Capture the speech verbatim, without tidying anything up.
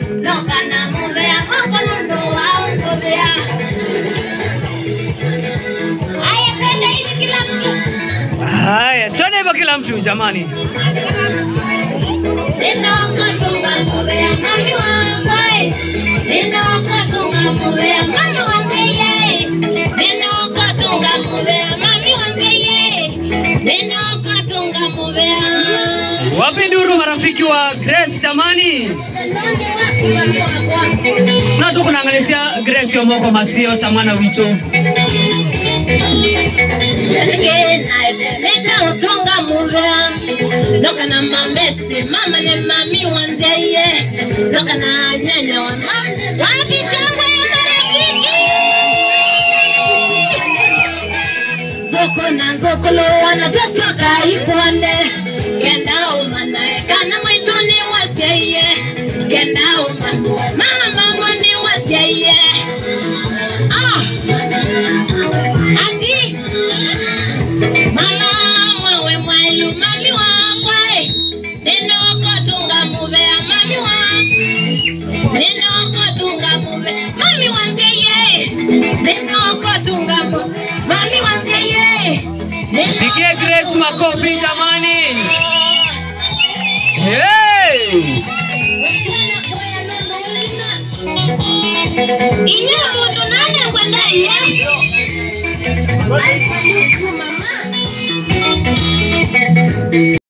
Noka na muvea mkono ndo waongobea. Haya twende hivi kila mtu. Haya twende hivi kila mtu jamani. Nenda ukatunga muvea mami wangwe. Nenda ukatunga muvea mami wangeye. Nenda ukatunga muvea mami wangeye. Nenda ukatunga muvea. Wapi nduru marafiki wa Grace jamani? Na tuko naangalia Grace Omoko Masio tamana wicho. Neta utunga muvea. Noka na mambesti mama ne mami wanzeye. Noka na nyanya wa mama. Wapi shangwe ya marafiki? Zoko na nzokolo wana zosoka ikwande. Kenda umanae kana mwituni waseye. Kenda umanae mama mwani waseye. Ah! Ati mama mwawe mwailu mami wakwe. Nino kotunga muvea mami wa. Nino kotunga muvea mami wanzeye. Nino kotunga muvea mami wanzeye. Pigie Grace makofi jamani. Hey! Inyo mundu nane kwenda iye. Mama.